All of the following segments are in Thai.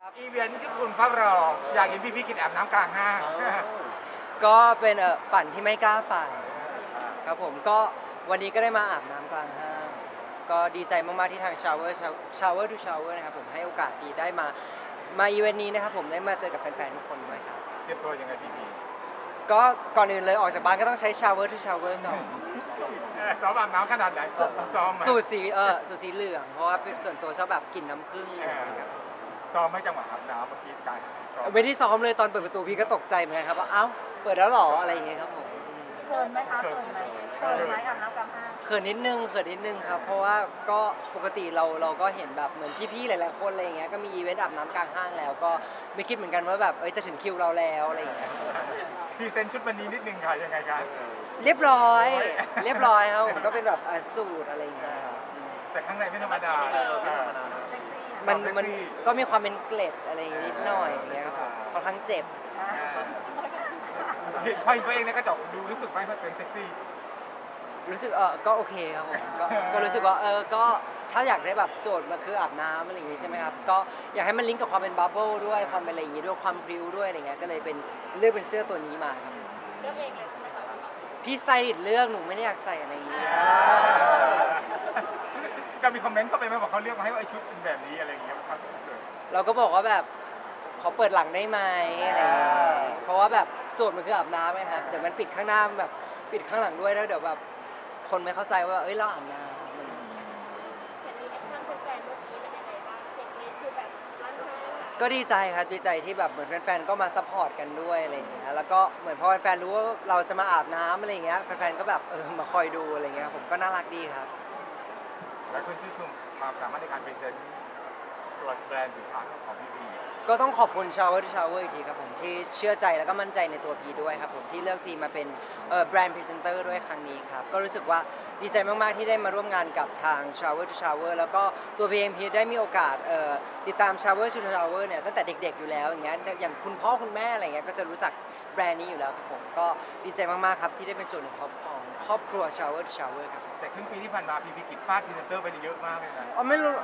อีเวนต์ที่คุณเฝ้ารออยากเห็นพี่กินอาบน้ำกลางห้างก็เป็นฝันที่ไม่กล้าฝันครับผมก็วันนี้ก็ได้มาอาบน้ำกลางห้างก็ดีใจมากๆที่ทาง Shower to Shower นะครับผมให้โอกาสดีได้มาอีเวนต์นี้นะครับผมได้มาเจอกับแฟนๆทุกคนด้วยครับเตรียมตัวยังไงพีก็ก่อนอื่นเลยออกจากบ้านก็ต้องใช้ Shower to Shower ก่อนซ้อมอาบน้ำขนาดไหนซ้อมไหมสูตรสีเหลืองเพราะว่าเป็นส่วนตัวชอบแบบกลิ่นน้ำผึ้งครับซ้อมไม่จังหวะอาบน้ำเมื่อกี้กันไม่ได้ซ้อมเลยตอนเปิดประตูพี่ก็ตกใจเหมือนกันครับว่าเอ้าเปิดแล้วหรออะไรอย่างเงี้ยครับผมเขินไหมคะเขินไหมอาบน้ำกลางห้างเขินนิดนึงครับเพราะว่าก็ปกติเราก็เห็นแบบเหมือนพี่ๆหลายๆคนอะไรอย่างเงี้ยก็มีอีเวนต์อาบน้ำกลางห้างแล้วก็ไม่คิดเหมือนกันว่าแบบจะถึงคิวเราแล้วอะไรอย่างเงี้ยพรีเซนต์ชุดวันนี้นิดนึงค่ะยังไงกันเรียบร้อยครับผมก็เป็นแบบสูทอะไรอย่างเงี้ยแต่ข้างในไม่ธรรมดามันก็มีความเป็นเกล็ดอะไรอย่างงี้นิดหน่อยอย่างเงี้ยครับผมค่อนข้างเจ็บพอตัวเองเนี่ยก็จะดูรู้สึกว่าเป็นเซ็กซี่รู้สึกก็โอเคครับผมก็รู้สึกว่าก็ถ้าอยากได้แบบโจทย์มาคืออาบน้ำอะไรอย่างงี้ใช่ไหมครับก็อยากให้มันลิงก์กับความเป็นบับเบิ้ลด้วยความเป็นอะไรอย่างงี้ด้วยความพริ้วด้วยอะไรเงี้ยก็เลยเป็นเลือกเป็นเสื้อตัวนี้มาครับเลือกเองเลยใช่ไหมคะพี่สไตลิสต์เลือกหนูไม่ได้อยากใส่อะไรอย่างงี้ก็มีคอมเมนต์เข้าไปไหมบอกเขาเลือกมาให้ว่าไอชุดเป็นแบบนี้อะไรอย่างเงี้ยครับเราก็บอกว่าแบบขอเปิดหลังได้ไหมอะไรอย่างเงี้ยเพราะว่าแบบโจทย์มันคืออาบน้ำไงครับเดี๋ยวมันปิดข้างหน้าแบบปิดข้างหลังด้วยแล้วเดี๋ยวแบบคนไม่เข้าใจว่าเราอาบน้ำก็ดีใจครับดีใจที่แบบเหมือนแฟนๆก็มาซัพพอร์ตกันด้วยอะไรอย่างเงี้ยแล้วก็เหมือนพอแฟนๆรู้ว่าเราจะมาอาบน้ำอะไรอย่างเงี้ยแฟนๆก็แบบมาคอยดูอะไรเงี้ยผมก็น่ารักดีครับและคุณชื่นชมความสามารถในการพรีเซนต์ตัวแบรนด์สินค้าของพี่ก็ต้องขอบคุณ Shower to Shower อีกทีครับผมที่เชื่อใจแล้วก็มั่นใจในตัวพีด้วยครับผมที่เลือกพีมาเป็นแบรนด์พรีเซนเตอร์ด้วยครั้งนี้ครับก็รู้สึกว่าดีใจมากๆที่ได้มาร่วมงานกับทาง Shower to Shower แล้วก็ตัวพีเองพีได้มีโอกาสติดตาม Shower to Shower เนี่ยตั้งแต่เด็กๆอยู่แล้วอย่างเงี้ยอย่างคุณพ่อคุณแม่อะไรเงี้ยก็จะรู้จักแบรนด์นี้อยู่แล้วครับผมก็ดีใจมากๆครับที่ได้เป็นส่วนหนึ่งของครอบครัว Shower to Shower ครับแต่ครึ่งปีที่ผ่านมาพีกิจฟาดพรีเซนเตอร์ไปเยอะมากเลยนะไม่รู้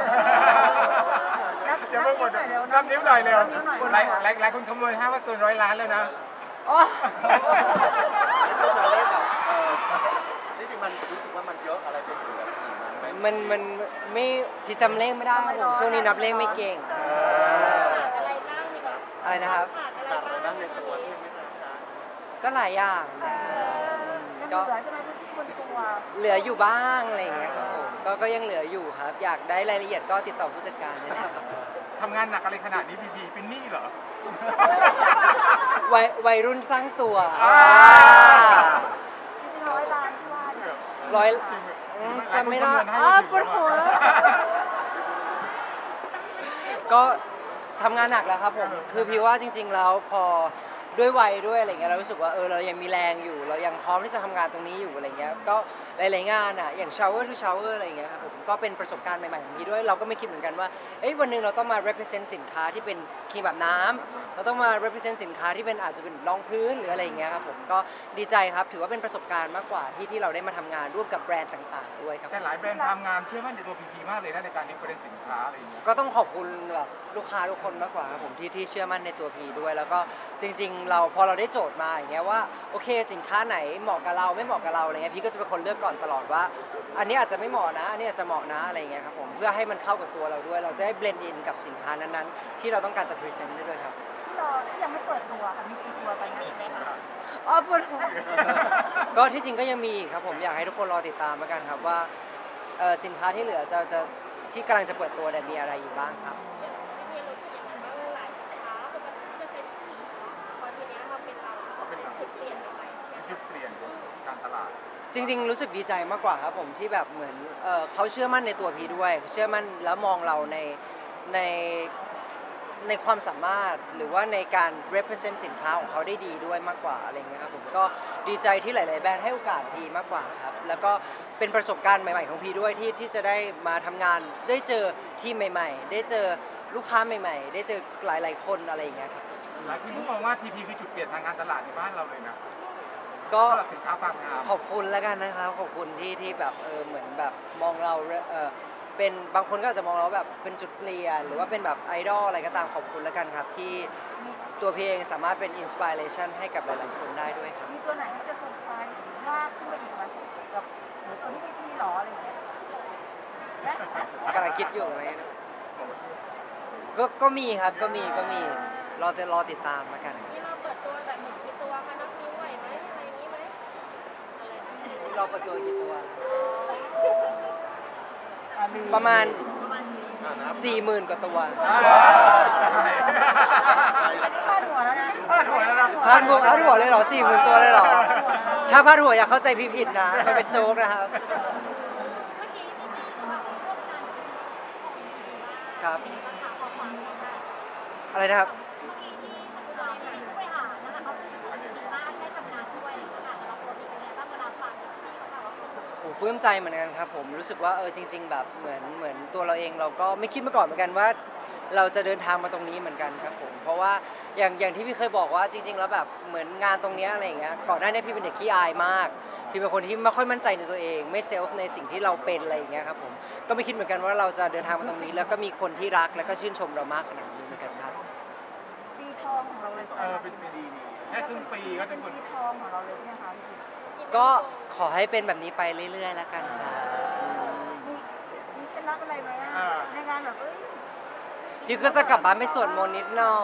จะเพิ่งหมดนับนิ้วหน่อยเร็วหลายคนคำนวณว่าเกิน100 ล้านแล้วนะตัวเลขแบบนี่จริงมันรู้สึกว่ามันเยอะอะไรเป็นอยู่แล้วมันไม่ที่จำเลขไม่ได้ผมช่วงนี้นับเลขไม่เก่งอะไรนะครับขาดอะไรบ้างในตัวที่ยังไม่ทราบก็หลายอย่างก็เหลือใช่ไหมที่บนตัวเหลืออยู่บ้างอะไรอย่างเงี้ยครับผมก็ยังเหลืออยู่ครับอยากได้รายละเอียดก็ติดต่อผู้จัดการได้เลยครับทำงานหนักอะไรขนาดนี้พีเป็นหนี้เหรอวัยรุ่นสร้างตัว 100 ล้านที่ว่าจำไม่ได้ปวดหัวก็ทำงานหนักแล้วครับผมคือพี่ว่าจริงๆแล้วพอด้วยวัยด้วยอะไรเงี้ยเรารู้สึกว่าเรายังมีแรงอยู่เรายังพร้อมที่จะทำงานตรงนี้อยู่อะไรเงี้ยก็หลายๆงานอ่ะอย่าง Shower to Shower อะไรเงี้ยครับผมก็เป็นประสบการณ์ใหม่ๆอย่างนี้ด้วยเราก็ไม่คิดเหมือนกันว่าวันนึงเราต้องมา represent สินค้าที่เป็นครีมแบบน้ำเราต้องมา represent สินค้าที่เป็นอาจจะเป็นรองพื้นหรืออะไรเงี้ยครับผมก็ดีใจครับถือว่าเป็นประสบการณ์มากกว่าที่เราได้มาทำงานร่วมกับแบรนด์ต่างๆด้วยครับแต่หลายแบรนด์ทำงานเชื่อมั่นในตัวพีมากเลยนะในการ represent สินค้าอะไรอย่างเงี้ยก็ต้องขอบคุณแบบลูกค้าทุกคนมากกว่าครับผมที่เชื่อมั่นในตัวพีด้วยแล้วก็จริงๆพอเราได้โจทย์มาอย่างเงี้ยว่าโอเคสินค้าไหนเหมาะกับเราไม่เหมาะกับเราอะไรเงี้ยพี่ก็จะเป็นคนเลือกก่อนตลอดว่าอันนี้อาจจะไม่เหมาะนะอันนี้อาจจะเหมาะนะอะไรเงี้ยครับผมเพื่อให้มันเข้ากับตัวเราด้วยเราจะได้เบลนด์อินกับสินค้านั้นๆที่เราต้องการจะพรีเซนต์ได้ด้วยครับที่ยังไม่เปิดตัวค่ะมีกี่ตัวไปนะอีกไหมคะปวดหัวก็ที่จริงก็ยังมีครับผมอยากให้ทุกคนรอติดตามแล้วกันครับว่าสินค้าที่เหลือจะที่กำลังจะเปิดตัวมีอะไรอยู่บ้างครับจริงๆรู้สึกดีใจมากกว่าครับผมที่แบบเหมือนเขาเชื่อมั่นในตัวพีด้วยเชื่อมั่นแล้วมองเราในในความสามารถหรือว่าในการ represent สินค้าของเขาได้ดีด้วยมากกว่าอะไรเงี้ยครับผมก็ดีใจที่หลายๆแบรนด์ให้โอกาสพีมากกว่าครับแล้วก็เป็นประสบการณ์ใหม่ๆของพีด้วยที่จะได้มาทำงานได้เจอทีมใหม่ๆได้เจอลูกค้าใหม่ๆได้เจอหลายๆคนอะไรอย่างเงี้ยครับหลายคนมองว่าพีคือจุดเปลี่ยนทางการตลาดในบ้านเราเลยนะก็สินค้าความงามขอบคุณแล้วกันนะครับขอบคุณที่แบบเหมือนแบบมองเราเป็นบางคนก็อาจจะมองเราแบบเป็นจุดเปลี่ยนหรือว่าเป็นแบบไอดอลอะไรก็ตามขอบคุณแล้วกันครับที่ตัวพี่เองสามารถเป็นอินสปิเรชันให้กับหลายๆคนได้ด้วยครับมีตัวไหนที่จะเซอร์ไพรส์มากขึ้นไปอีกไหมกับหรือตัวที่พี่หรออะไรอย่างเงี้ยและกำลังคิดอยู่ไหมก็มีครับก็มีรอติดตามแล้วกันที่เราเปิดตัวแบบหนึ่งกี่ตัวคะนับนิ้วไหวไหมอะไรอย่างนี้ไหมอะไรนะเราเปิดตัวกี่ตัว ประมาณ 40,000 กว่าตัวพาดหัวแล้วนะพาดหัวเลยเหรอ 40,000 ตัวเลยเหรอ ถ้าพาดหัวอย่าเข้าใจผิดนะมันเป็นโจ๊กนะครับ ครับ อะไรนะครับ โอ้ปลื้มใจเหมือนกันครับผมรู้สึกว่าจริงๆแบบเหมือนตัวเราเองเราก็ไม่คิดมาก่อนเหมือนกันว่า เราจะเดินทางมาตรงนี้เหมือนกันครับผมเพราะว่าอย่างที่พี่เคยบอกว่าจริงๆแล้วแบบเหมือนงานตรงเนี้ยอะไรอย่างเงี้ยก่อนหน้านี้พี่เป็นเด็กขี้อายมากพี่เป็นคนที่ไม่ค่อยมั่นใจในตัวเอง ไม่เซลฟ์ในสิ่งที่เราเป็นอะไรอย่างเงี้ยครับผมก็ไม่คิดเหมือนกันว่าเราจะเดินทางมาตรงนี้ แล้วก็มีคนที่รักแล้วก็ชื่นชมเรามากขนาดนี้เหมือนกันครับปีทองของเราเลยเป็นปีดีแค่ครึ่งปีก็เป็เป็น นคนปีทองของเราเลยใช่ไหมคะพี่ก็ขอให้เป็นแบบนี้ไปเรื่อยๆแล้วกันครับมีเคล็ดลับอะไรไหมในงานแบบพี่ก็จะกลับบ้านไปสวดมนต์นิดหน่อย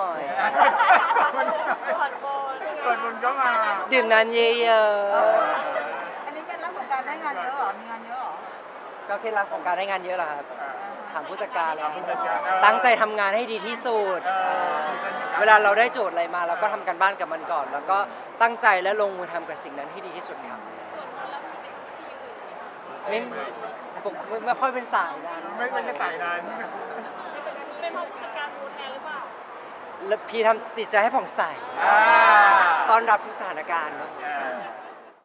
เปิดบนก็มาดื่มน้ำเยอะอันนี้เคล็ดลับของการได้งานเยอะหรอมีงานเยอะหรอๆก็เคล็ดลับของการได้งานเยอะเหรอครับถามผู้จัดการเลยผู้จัดการตั้งใจทำงานให้ดีที่สุดเวลาเราได้โจทย์อะไรมาเราก็ทำกันบ้านกับมันก่อน แล้วก็ตั้งใจและลงมือทำกับสิ่งนั้นให้ดีที่สุดครับไม่ค่อยเป็นสายนั้นไม่ใช่สายนั้นเป็นเพราะผู้จัดการดูแทนหรือเปล่าแล้วพี่ทำติดใจให้ผ่องใสต้อนรับทุกสถานการณ์ครับเออ